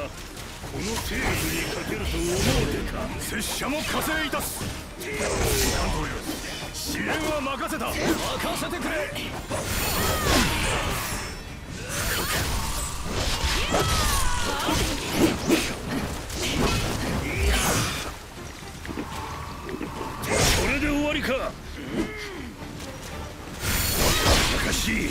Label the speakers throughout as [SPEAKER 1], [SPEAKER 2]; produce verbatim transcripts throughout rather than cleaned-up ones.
[SPEAKER 1] この程度に勝てると思うでか。拙者も加勢いたす。支援は任せた。任せてくれ。これで終わりか。難しい。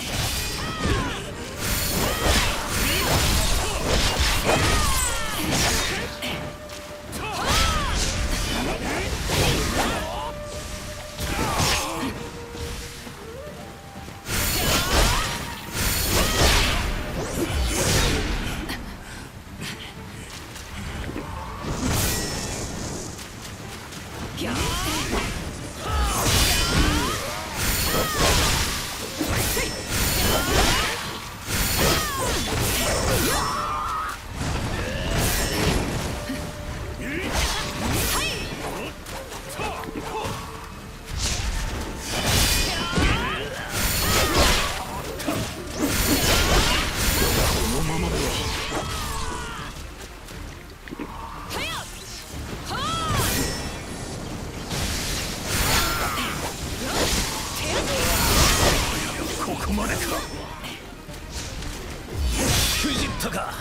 [SPEAKER 1] ここまでか。くじったか。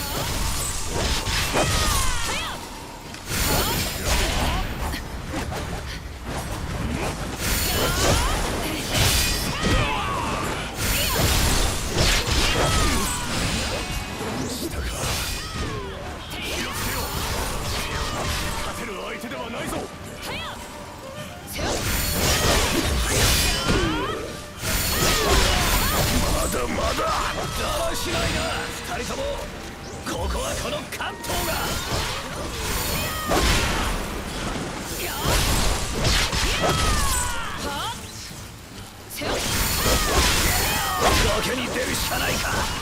[SPEAKER 1] したか。勝てる相手ではないぞ。まだまだだらしないな。二人ともここはこの関東が。賭けに出るしかないか。